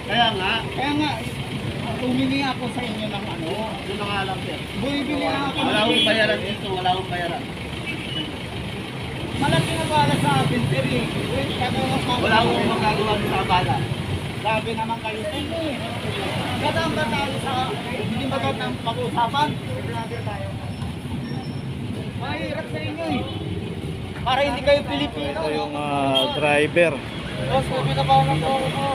Kaya nga, humingi ako sa inyo ng ano. Yun na nga lang, sir. Bumibili na ako. Wala akong bayaran dito, wala akong bayaran. Malaki na bala sa akin, sir eh. Wala akong magagawa sa abala. Grabe naman kayo sa inyo eh. Gadang ba tayo sa, hindi ba tayo pag-usapan? Mahirap sa inyo eh. Para hindi kayo Pilipino. Ito yung driver. Boss, pinabaw ng toro mo.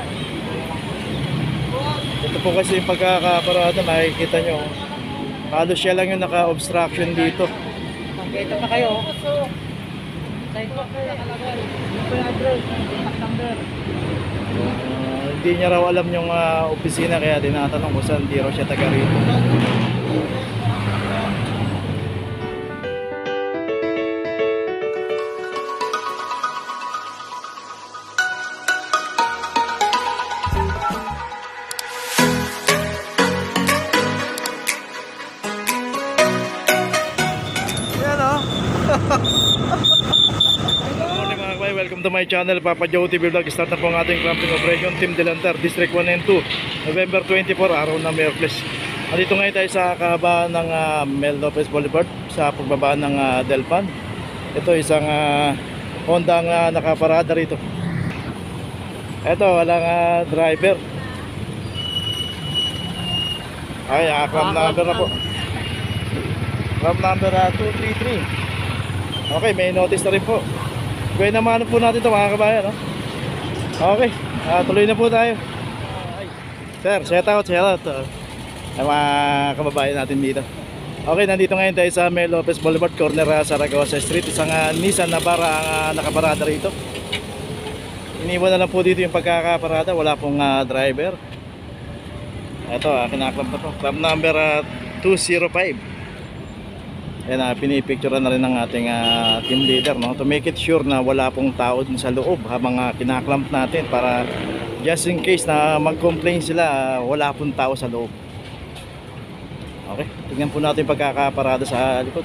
Ito po kasi yung pagkakaparada, makikita nyo. Halos siya lang yung naka-obstruction dito. Magkita na kayo. Sidewalk na nakalagay. Ito yung address, contact number. Hindi niya raw alam yung opisina, kaya tinatanong ko saan, hindi raw siya taga rito. Yan o. Good morning mga kabay, welcome to my channel, Papa Joe TV Vlog. Start na po ang ating clamping operation, Team Delantar, District 1 and 2, November 24, araw na Miyerkules. Andito ngayon tayo sa kahabaan ng Mel Lopez Boulevard, sa pagbabaan ng Delpan. Ito isang Honda ang nakaparada rito. Ito, walang driver. Ay, clamp number na po. Clamp number 233. Okay, may notice na rin po. Gawin naman po natin ito mga kabayan, no? Okay, tuloy na po tayo. Sir, shout out ang mga kababayan natin dito. Okay, nandito ngayon tayo sa Mel Lopez Boulevard, corner Saragossa Street. Isang Nissan Navara ang nakaparada rito. Iniwan na lang po dito yung pagkakaparada, wala pong driver. Ito, kinaklamp na po. Clamp number 205. Ayan, pinipicturean na rin ng ating team leader, no? To make it sure na wala pong tao dun sa loob habang kinaklamp natin, para just in case na mag-complain sila, wala pong tao sa loob. Okay, tingnan po natin pagkakaparada sa likod.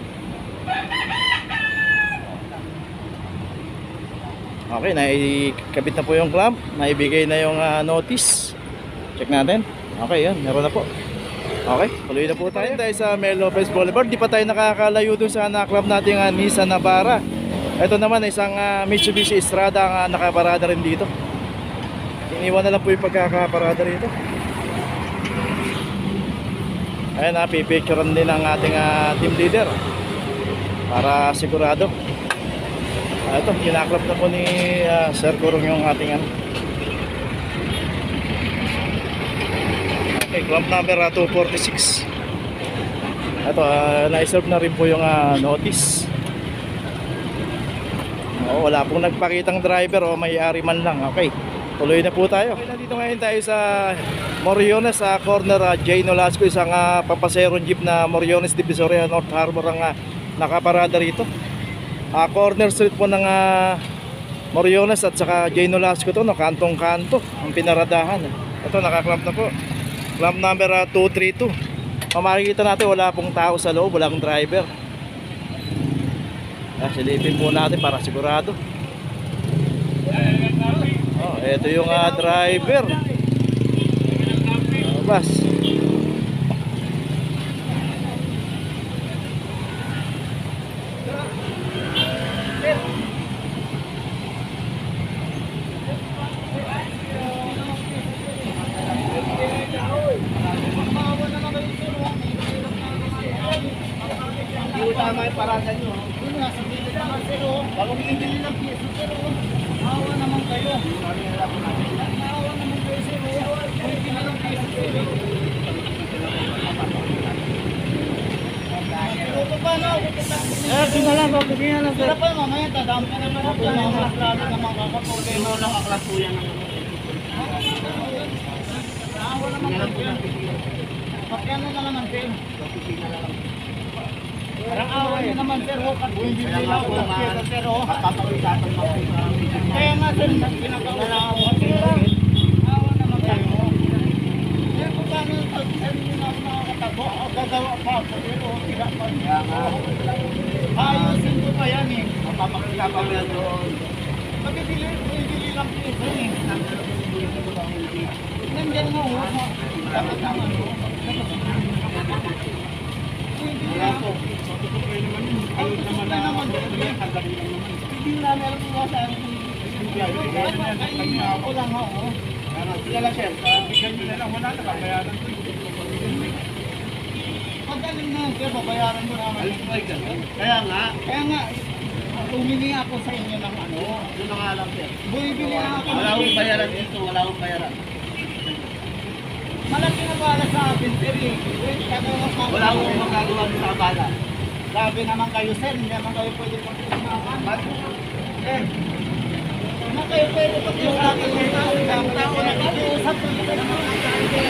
Okay, naikabit na po yung clamp, naibigay na yung notice. Check natin. Okay, yan, meron na po. Okay, tuloy na po tayo sa Mel Lopez Boulevard. Di pa tayo nakakalayo dun sa naklamp natin Nissan Navara. Ito naman isang Mitsubishi Estrada ang nakaparada rin dito. Iniwan na lang po yung pagkakaparada rito. Ayan, pipicturean din ang ating team leader para sigurado. Ito, kinaklamp na po ni Sir Kurong yung ating okay, clamp number 246. Ito, na-serve na rin po yung notice. Wala pong nagpakitang driver o may-ari man lang. Okay, tuloy na po tayo. Okay, nandito ngayon tayo sa Moriones, sa corner J. Nolasco. Isang papaserong jeep na Moriones Divisoria North Harbor ang nakaparada rito. Corner street po ng Moriones at saka J. Nolasco to, no? Kantong-kanto ang pinaradahan. Ito, nakaklamp na po. Clamp number 232. Makikita natin wala pong tao sa loob, walang driver. Silipin po natin para sigurado. Ito yung driver. Bas. Tama yung parada nyo. Yun nga, sabihin naman sir, bagong bibili ng piso sir, awa naman kayo. Awa naman kayo sir, bibili ng piso sir. Ito pa na, ito na lang, bibili na lang sir. Ito pa mamaya, tadami ka naman ako. Lalo naman kakapulino lang aklas po yan. Awa naman kayo. Pakyano na naman sir. Parang awa niya naman sir, hindi nila ako nakita sir, papakisapan mo. Kaya nga sir, pinagawa na ako. Awa naman kayo. Kaya kung paano yung pag-send nyo na nakakatago, gagawa pa ako, pero tidak pa niya. Ayusin ko pa yan eh. Papakisapan mo yan doon. Bibili lang piso eh. nandyan mo. Dapat naman. Wala po. Ayun naman naman. Hindi namin alam kung saan. Ako lang ako. Sila lang sir. Bigyan nyo na lang. Wala na babayaran ko. Magaling na sir, babayaran ko naman. Alis mo ay ganun. Kaya nga, Kaya nga, humingi ako sa inyo ng ano. yun na nga lang sir. Bumibili na ako. Wala akong bayaran dito, wala akong bayaran. Malaki na bala sa akin, sir. Wala akong magagawa sa abala. Sabi naman kayo, sir, hindi naman kayo pwede pag-usapan. Sir, hindi kayo pwede pag-usapan. Tao na pag-uusap ko. Hindi naman kayo.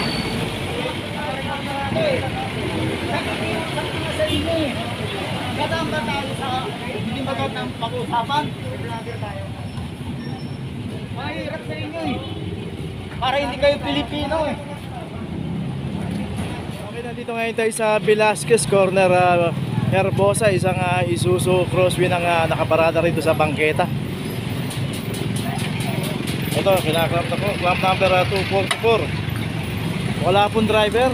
Nakikiusap ko na sa inyo eh. Gadang ba tayo sa, hindi ba gadang pag-usapan? Mahirap sa inyo eh. Para hindi kayo Pilipino eh. Okay, nandito ngayon tayo sa Velasquez Corner, Herbosa, isang Isuzu Crosswind ang nakaparada rito sa bangketa. Ito, kinaklamp na po, clamp number 244. Wala pong driver.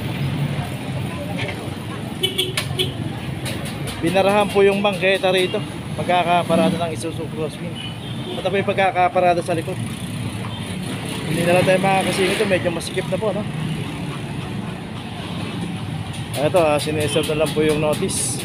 Binarahan po yung bangketa rito, pagkakaparada ng Isuzu Crosswind. Ito po yung pagkakaparada sa likod. Hindi na lang tayo makakasingin ito, medyo masikip na po, no? Ito, sineserve na lang po yung notice.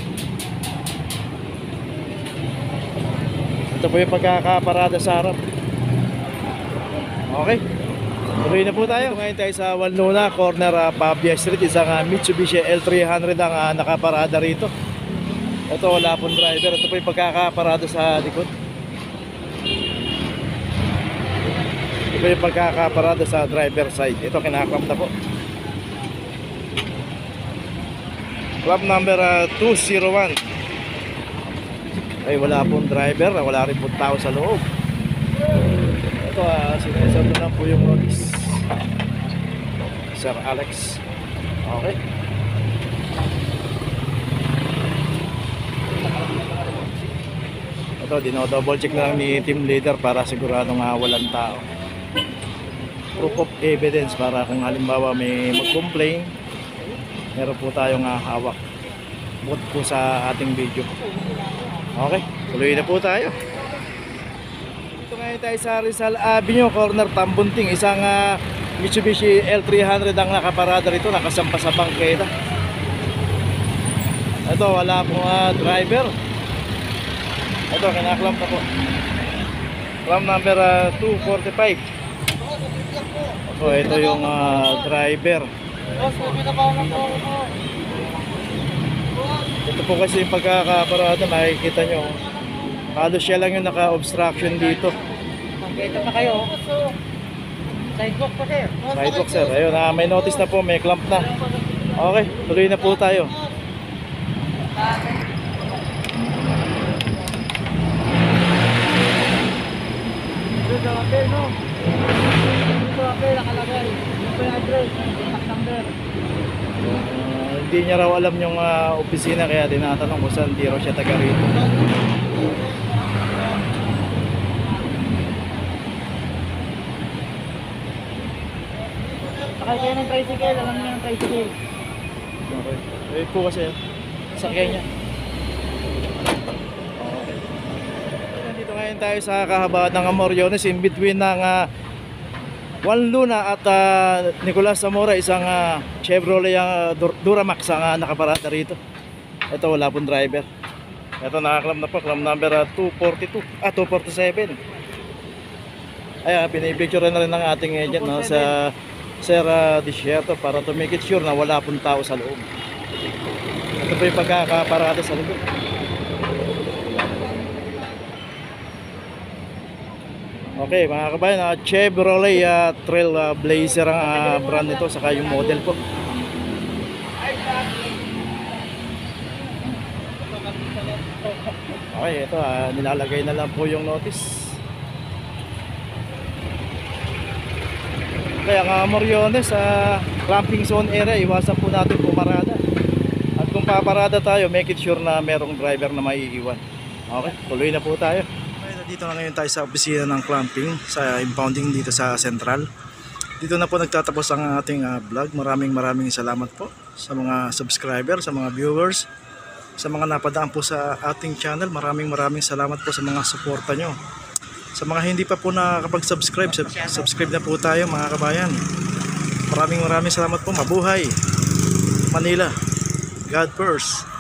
Ito po yung pagkakaparada sa harap. Okay, tuloy na po tayo. Ngayon tayo sa Wanluna, corner Pavia Street. Isang Mitsubishi L300 ang nakaparada rito. Ito, wala pong driver. Ito po yung pagkakaparada sa likod. Ito po yung pagkakaparada sa driver side. Ito, kinaklamp na po. Club number 201. Ay, wala pong driver. Wala rin pong tao sa loob. Ito, sineserve na lang po yung notice. Sir Alex. Okay. Ito, dinodouble check na lang ni team leader para siguradong walang tao. Proof of evidence para kung halimbawa may mag-complain, meron po tayong hawak bukod po sa ating video. Okay, tuloy na po tayo. Dito ngayon tayo sa Rizal Avenue, corner Tambunting. Isang Mitsubishi L300 ang nakaparada rito, nakasampa sa bangketa. Ito, wala pong driver. Ito, kinaklamp na po. Clamp number 245. So, ito yung driver. Ito po kasi yung pagkakaparada, makikita nyo. Halos siya lang yung naka-obstruction dito. Pagkita pa kayo. Sidewalk pa sir. Sidewalk sir. Ayun, may notice na po, may clamp na. Okay, tuloy na po tayo. Dito ang apel, no? Dito ang apel, nakalagay. Dito yung address, contact number. Hindi niya raw alam yung opisina, kaya tinatanong kung saan. Di raw siya taga rito. Sakay kayo ng tricycle, alam niyo yung tricycle. Okay. Wait po kasi, sakyan niya. Okay. Nandito ngayon tayo sa kahabaan ng Amoriones, in between ng Wanluna at Nicolas Zamora. Isang Chevrolet Duramax ang nakaparada rito. Ito, wala pong driver. Ito, nakaklam na po, clam number 247. Ayan, pinipicture na rin ng ating agent, no, sa Sir Desierto, para to make it sure na wala pong tao sa loob. Ito po yung pagkakaparada sa likod. Okay mga kabayan, Chevrolet Trailblazer ang brand nito, saka yung model po. Okay, ito nilalagay na lang po yung notice. Kaya nga Moriones, sa clamping zone area, iwasan po natin pumarada. At kung paparada tayo, make it sure na merong driver na maiiwan. Okay, tuloy na po tayo. Okay, dito na ngayon tayo sa opisina ng clamping, sa impounding dito sa Central. dito na po nagtatapos ang ating vlog. Maraming salamat po sa mga subscriber, sa mga viewers, sa mga napadaan po sa ating channel. Maraming salamat po sa mga suporta nyo. Sa mga hindi pa po nakakapag-subscribe, subscribe na po tayo mga kabayan. Maraming salamat po. Mabuhay Manila. God first.